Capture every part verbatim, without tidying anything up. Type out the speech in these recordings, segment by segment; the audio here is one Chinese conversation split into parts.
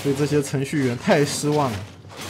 对这些程序员太失望了。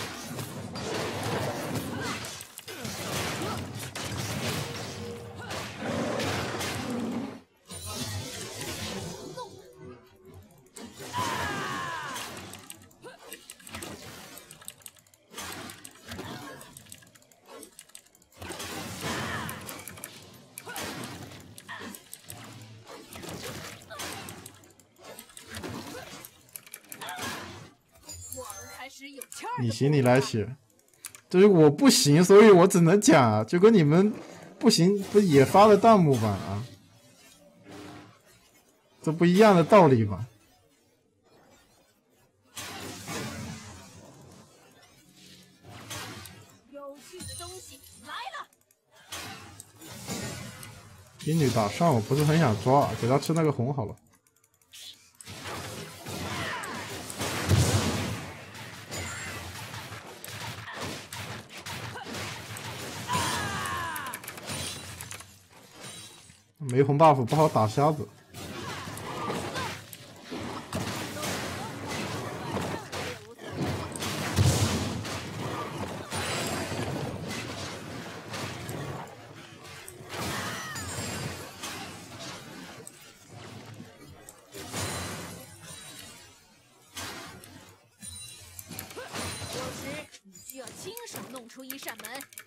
你行，你来写。就是我不行，所以我只能讲啊，就跟你们不行不也发了弹幕吧啊，这不一样的道理吧？ 有趣的东西来了。 英女打上我不是很想抓，给她吃那个红好了。没红 buff 不好打瞎子。 有时你需要亲手弄出一扇门。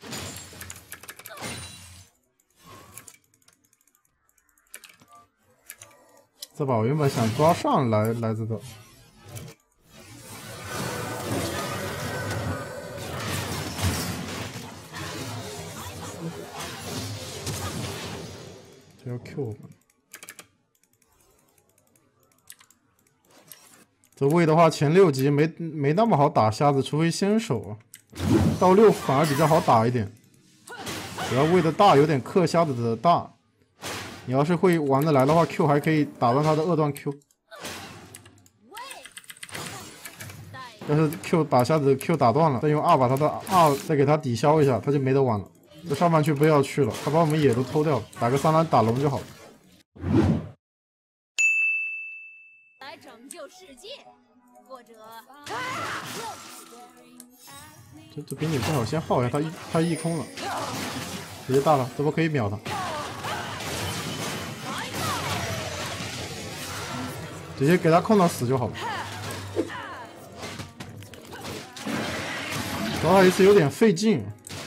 这把我原本想抓上来来这个，这要 Q 我们。这位的话，前六级没没那么好打瞎子，除非先手啊。到六反而比较好打一点，主要位的大有点克瞎子的大。你要是会玩得来的话 ，Q 还可以打断他的二段 Q。要是 Q 把瞎子 Q 打断了，再用 R 把他的 R 再给他抵消一下，他就没得玩了。这上半区不要去了，他把我们野都偷掉了，打个三蓝打龙就好了。 来拯救世界，或者这这兵女正好先耗一下，他一他一空了，直接大了，这波可以秒他。直接给他控到死就好了。抓他一次有点费劲。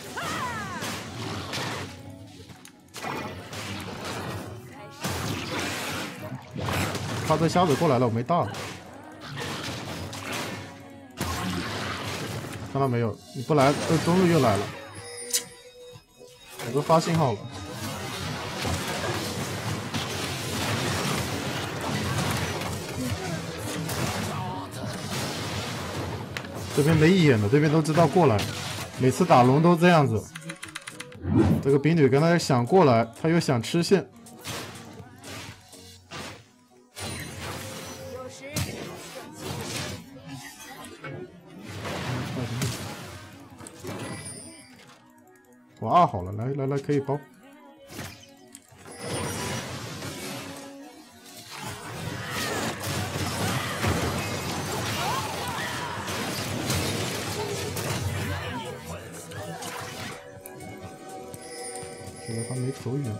他这瞎子过来了，我没大了。看到没有？你不来，这中路又来了。我都发信号了。这边没眼的，这边都知道过来，每次打龙都这样子。这个丙女跟他想过来，他又想吃线。我二好了，来来来，可以包。觉得他没走远。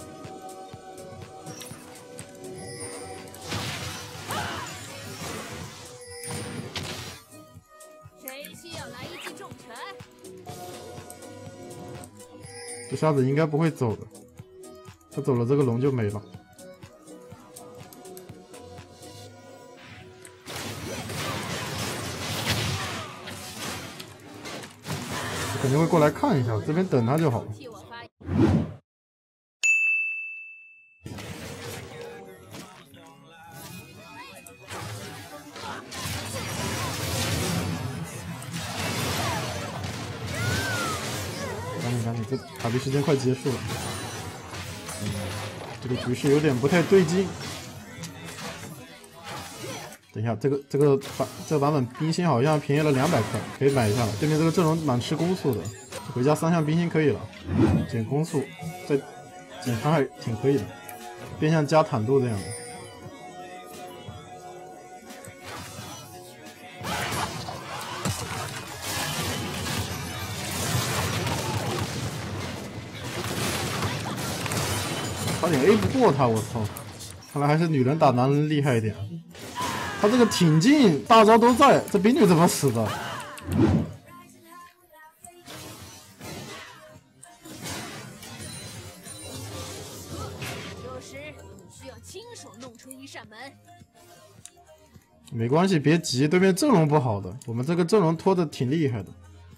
谁需要来一记重拳？ 这瞎子应该不会走的，他走了这个龙就没了。肯定会过来看一下，这边等他就好了。赶紧赶紧，这卡币时间快结束了。嗯，这个局势有点不太对劲。等一下，这个这个版这个版本冰心好像便宜了两百块，可以买一下了。对面这个阵容蛮吃攻速的，回家三项冰心可以了，减攻速，再减伤害挺可以的，变相加坦度这样的。 差点 A 不过他，我操！看来还是女人打男人厉害一点。他这个挺进大招都在，这冰女怎么死的？ 有时你需要亲手弄出一扇门。 没关系，别急，对面阵容不好的，我们这个阵容拖的挺厉害的。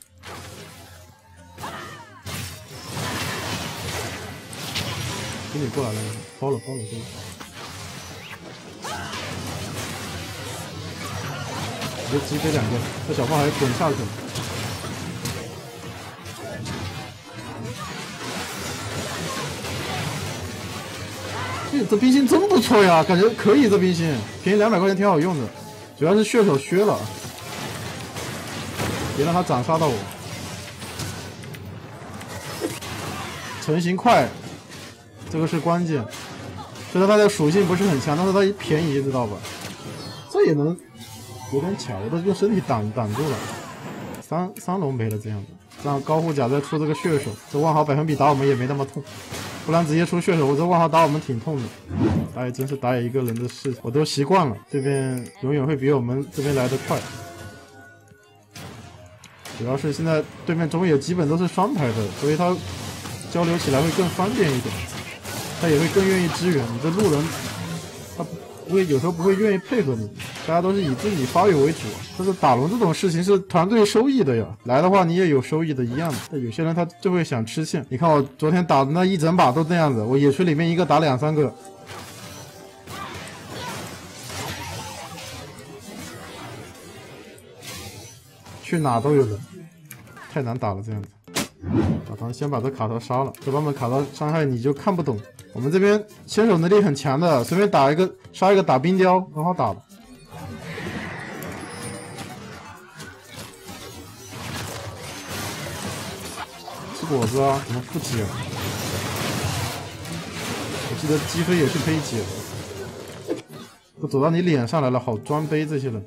冰女过来了，包了包了包了。 直接击飞两个，这小炮还滚下去了。这这冰心真不错呀，感觉可以。这冰心便宜两百块钱挺好用的，主要是血手削了，别让他斩杀到我。成型快，这个是关键。虽然它的属性不是很强，但是它便宜，知道吧？这也能。 有点巧，我都用身体挡挡住了，三三龙没了这样子，让高护甲再出这个血手，这万豪百分比打我们也没那么痛，不然直接出血手，我这万豪打我们挺痛的。打野真是打野一个人的事，我都习惯了，这边永远会比我们这边来得快。主要是现在对面中野基本都是双排的，所以他交流起来会更方便一点，他也会更愿意支援。你这路人，他不会有时候不会愿意配合你。 大家都是以自己发育为主，但是打龙这种事情是团队收益的呀，来的话你也有收益的一样的。但有些人他就会想吃线，你看我昨天打的那一整把都那样子，我野区里面一个打两三个，去哪都有人，太难打了这样子。打团先把这卡头杀了，这版本卡头伤害你就看不懂。我们这边先手能力很强的，随便打一个杀一个打冰雕，很好打的。 果子啊，怎么不解了？我记得击飞也是可以解的，都走到你脸上来了，好装杯这些人。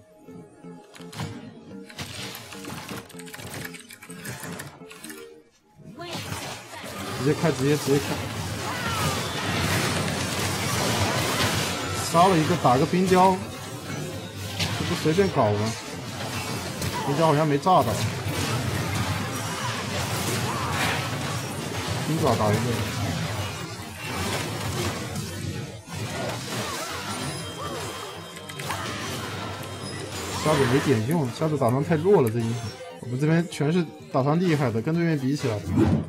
直接开，直接直接开，杀了一个打个冰雕，这不随便搞吗？冰雕好像没炸到。 金爪打一个，瞎子没点用，瞎子打团太弱了，这英雄。我们这边全是打团厉害的，跟对面比起来，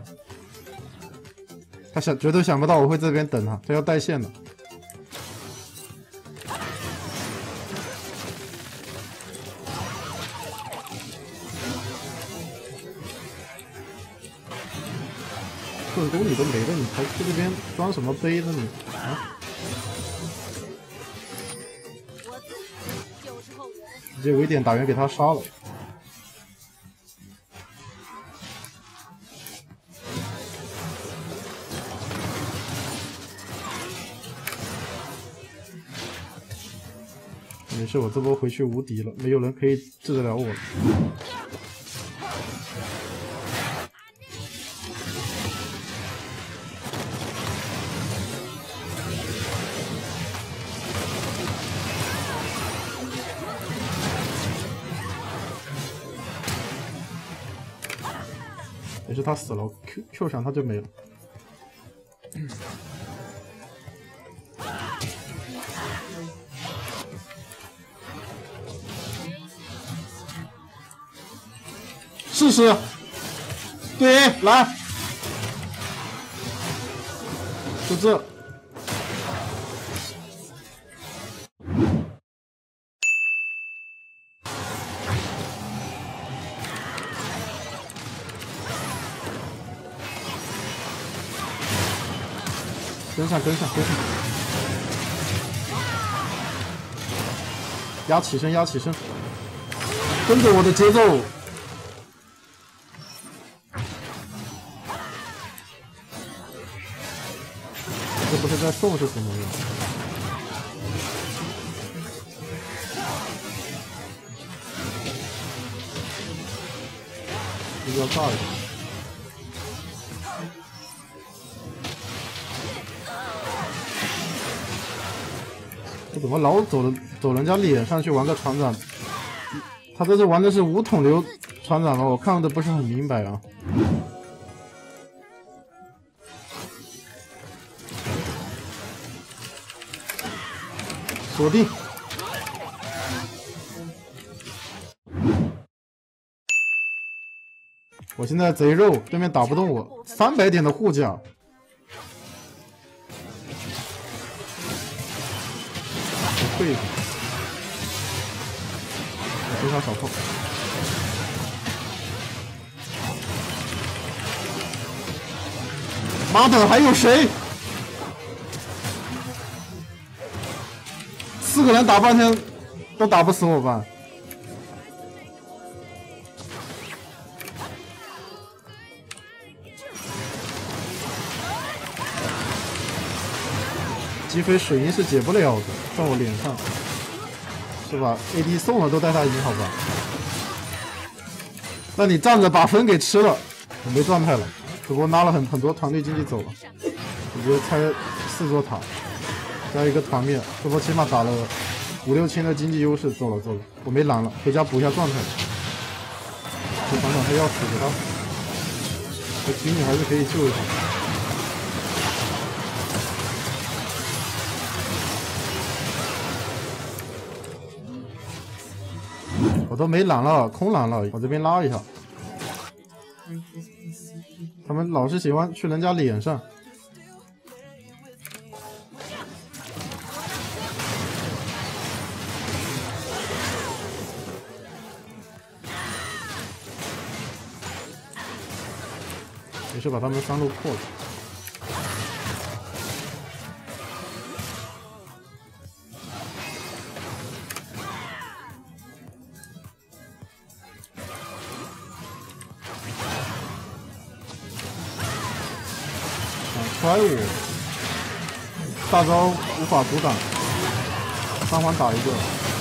他想绝对想不到我会这边等他，他要带线的。盾弓你都没了，你还去这边装什么杯呢你啊？直接围点打援给他杀了。没事，我这波回去无敌了，没有人可以治得了我了。 也是他死了 ，Q Q 闪他就没了。试试，对，来，就这。 跟上，跟上，跟上！压起身，压起身，跟着我的节奏。这不是在送是什么呀？这个要炸一下。 么老走了走人家脸上去玩个船长？他这是玩的是五桶流船长吗？我看的不是很明白啊。锁定。我现在贼肉，对面打不动我，三百点的护甲。我退一下。我减少小炮。妈的，还有谁？四个人打半天都打不死我吧？击飞水银是解不了的，在我脸上，是吧 ？A D 送了都带他赢，好吧？那你站着把分给吃了，我没状态了，主播拉了很很多团队经济走了，我觉得拆四座塔，加一个团灭，主播起码打了五六千的经济优势，走了走了，我没蓝了，回家补一下状态。这团长他要死给他死，这经济还是可以救一下。我都没蓝了，空蓝了，我这边拉一下。他们老是喜欢去人家脸上。没事，把他们三路破了。揣我，大招无法阻挡，三环打一个，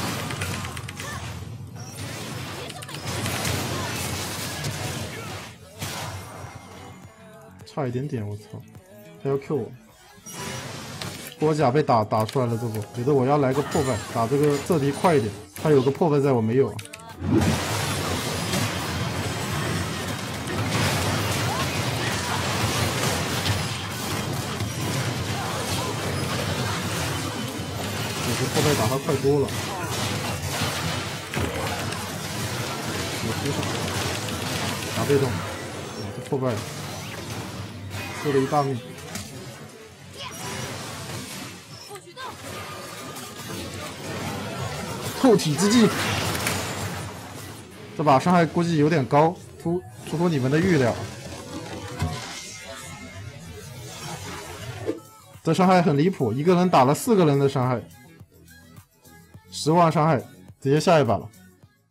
差一点点，我操！他要 Q 我，波甲被打打出来了，这不，觉得我要来个破败，打这个这敌快一点，他有个破败在我没有。破败打他快多了，我出手打被动，这破败救了一大命。透体之技，这把伤害估计有点高，出出乎你们的预料。这伤害很离谱，一个人打了四个人的伤害。十万伤害，直接下一把了。